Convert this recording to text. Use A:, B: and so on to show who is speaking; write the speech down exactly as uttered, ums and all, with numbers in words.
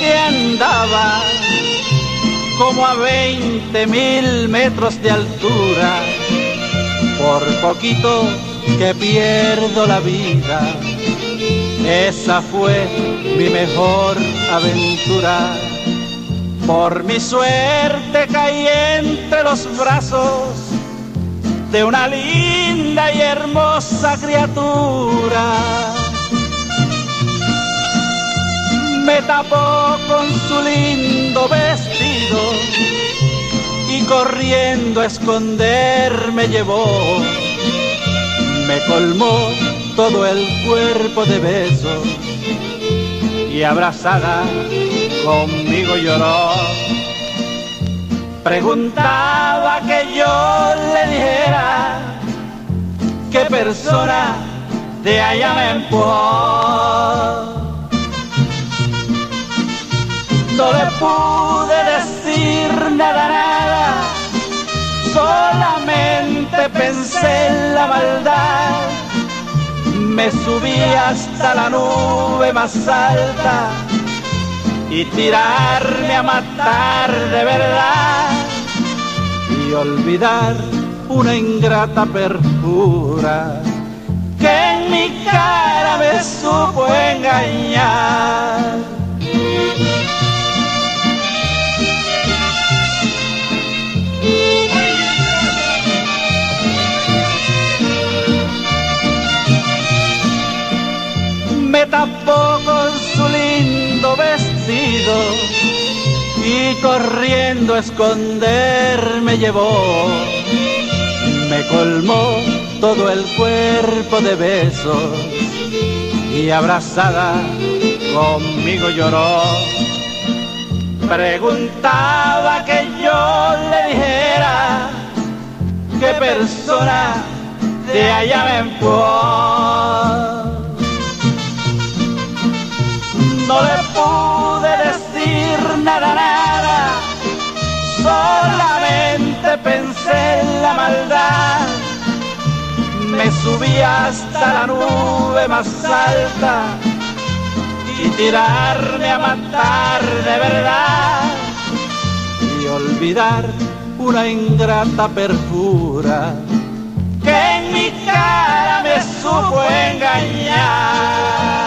A: que andaba como a veinte mil metros de altura, por poquito que pierdo la vida. Esa fue mi mejor aventura. Por mi suerte caí entre los brazos de una linda y hermosa criatura. Me tapó con su lindo vestido y corriendo a esconder me llevó. Me colmó todo el cuerpo de besos y abrazada conmigo lloró. Preguntaba que yo le dijera qué persona de allá me empujó. No le pude decir nada, nada, solamente pensé en la maldad. Me subí hasta la nube más alta y tirarme a matar de verdad y olvidar una ingrata perjura que en mi cara me supo engañar. Me tapó con su lindo vestido y corriendo a esconder me llevó. Me colmó todo el cuerpo de besos y abrazada conmigo lloró. Preguntaba que yo le dijera qué persona de allá me empujó. No le pude decir nada, nada, solamente pensé en la maldad. Me subí hasta la nube más alta y tirarme a matar de verdad y olvidar una ingrata perjura que en mi cara me supo engañar.